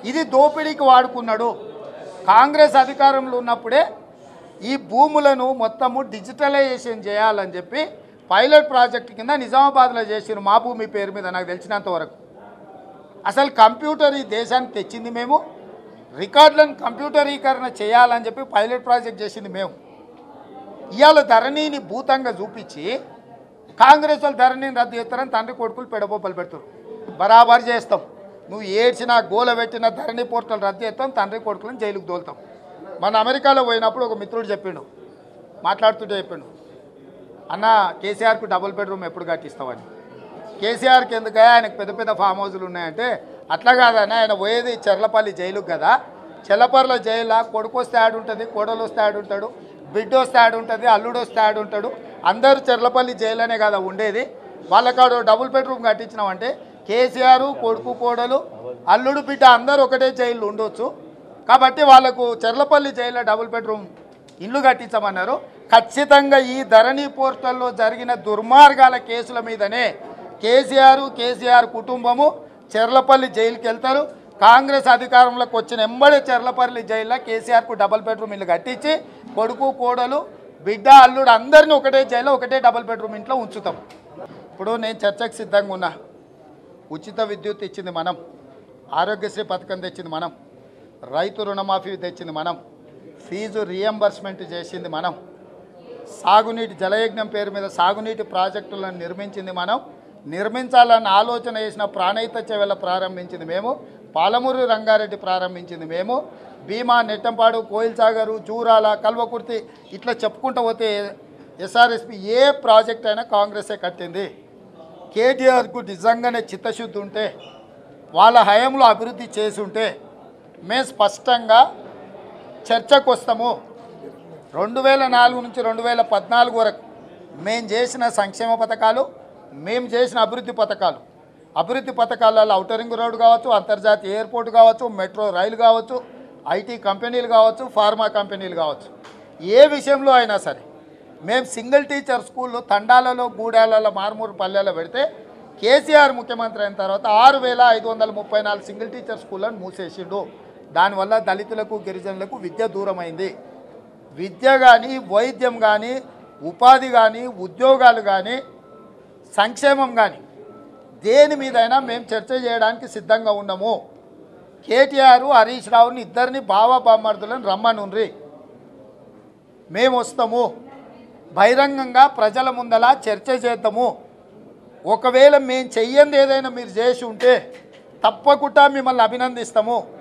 ఇది దోపిడీకి వాడుకున్నాడు. కాంగ్రెస్ అధికారంలో ఉన్నప్పుడే ఈ భూములను మొత్తము డిజిటలైజేషన్ చేయాలని చెప్పి పైలట్ ప్రాజెక్ట్ కింద నిజామాబాద్లో చేసిన మా భూమి పేరు మీద నాకు తెలిసినంత వరకు. అసలు కంప్యూటర్ ఈ దేశానికి తెచ్చింది మేము, రికార్డులను కంప్యూటరీకరణ చేయాలని చెప్పి పైలట్ ప్రాజెక్ట్ చేసింది మేము. ఇవాళ ధరణిని భూతంగా చూపించి కాంగ్రెస్ వాళ్ళు ధరణిని రద్దు చేస్తారని తండ్రి కొడుకులు పెడబొబ్బలు పెడతారు. బరాబర్ చేస్తాం, నువ్వు ఏడ్చినా గోల పెట్టిన ధరణి పోర్టల్ రద్దు చేస్తాం, తండ్రి కొడుకులను జైలుకు దోలుతాం. మన అమెరికాలో పోయినప్పుడు ఒక మిత్రుడు చెప్పిండు, మాట్లాడుతుంటే చెప్పిండు, అన్న కేసీఆర్కు డబుల్ బెడ్రూమ్ ఎప్పుడు కట్టిస్తామని. కేసీఆర్కి ఎందుకు, ఆయనకు పెద్ద పెద్ద ఫామ్ హౌజులు ఉన్నాయంటే, అట్లా కాదని ఆయన పోయేది చెర్లపల్లి జైలుకు కదా, చెల్లపర్ల జైలు కొడుకు వస్తే ఆడు ఉంటుంది, కోడలు వస్తే ఆడు ఉంటాడు, బిడ్డ వస్తే ఆడు ఉంటుంది, అల్లుడు వస్తే ఆడు ఉంటాడు, అందరూ చెర్లపల్లి జైలునే కదా ఉండేది. వాళ్ళకాడు డబుల్ బెడ్రూమ్ కట్టించినామంటే కేసీఆర్ కొడుకు కోడలు అల్లుడు బిడ్డ అందరూ ఒకటే జైలు ఉండొచ్చు. కాబట్టి వాళ్ళకు చెర్లపల్లి జైల్లో డబుల్ బెడ్రూమ్ ఇల్లు కట్టించమన్నారు. ఖచ్చితంగా ఈ ధరణి పోర్టల్లో జరిగిన దుర్మార్గాల కేసుల మీదనే కేసీఆర్ కుటుంబము చెర్లపల్లి జైలుకి వెళ్తారు. కాంగ్రెస్ అధికారంలోకి వచ్చిన ఎంబడే చెర్లపల్లి జైల్లో కేసీఆర్కు డబుల్ బెడ్రూమ్ ఇల్లు కట్టించి కొడుకు కోడలు బిడ్డ అల్లుడు అందరినీ ఒకటే జైల్లో ఒకటే డబుల్ బెడ్రూమ్ ఇంట్లో ఉంచుతాం. ఇప్పుడు నేను చర్చకు సిద్ధంగా ఉన్నా. ఉచిత విద్యుత్ ఇచ్చింది మనం, ఆరోగ్యశ్రీ పథకం తెచ్చింది మనం, రైతు రుణమాఫీ తెచ్చింది మనం, ఫీజు రియంబర్స్మెంట్ చేసింది మనం, సాగునీటి జలయజ్ఞం పేరు మీద సాగునీటి ప్రాజెక్టులను నిర్మించింది మనం, నిర్మించాలన్న ఆలోచన చేసిన ప్రాణహిత చెవెల ప్రారంభించింది మేము, పాలమూరు రంగారెడ్డి ప్రారంభించింది మేము, భీమా నెట్టంపాడు కోయిల్సాగరు జూరాల కల్వకుర్తి ఇట్లా చెప్పుకుంటూ పోతే ఎస్ఆర్ఎస్పి ఏ ప్రాజెక్ట్ అయినా కాంగ్రెసే కట్టింది. కేటీఆర్కు నిజంగానే చిత్తశుద్ధి ఉంటే, వాళ్ళ హయాంలో అభివృద్ధి చేసి ఉంటే మేము స్పష్టంగా చర్చకు వస్తాము. 2004 నుంచి 2014 వరకు మేము చేసిన సంక్షేమ పథకాలు, మేము చేసిన అభివృద్ధి పథకాలలో ఔటర్ రింగ్ రోడ్ కావచ్చు, అంతర్జాతీయ ఎయిర్పోర్ట్ కావచ్చు, మెట్రో రైలు కావచ్చు, ఐటీ కంపెనీలు కావచ్చు, ఫార్మా కంపెనీలు కావచ్చు, ఏ విషయంలో అయినా సరే మేము సింగిల్ టీచర్ స్కూళ్ళు తండాలలో గూడాలలో మారుమూరు పల్లెల్లో పెడితే కేసీఆర్ ముఖ్యమంత్రి అయిన తర్వాత 6534 సింగిల్ టీచర్ స్కూళ్ళను మూసేసిండు. దానివల్ల దళితులకు గిరిజనులకు విద్య దూరమైంది. విద్య కానీ, వైద్యం కానీ, ఉపాధి కానీ, ఉద్యోగాలు కానీ, సంక్షేమం కానీ దేని మీదైనా మేము చర్చ చేయడానికి సిద్ధంగా ఉన్నాము. కేటీఆర్ హరీష్ రావుని ఇద్దరిని బామర్దులను రమ్మనుండ్రి, మేము వస్తాము, బహిరంగంగా ప్రజల ముందలా చర్చ చేద్దాము. ఒకవేళ మేము చెయ్యంది ఏదైనా మీరు చేసి ఉంటే తప్పకుండా మిమ్మల్ని అభినందిస్తాము.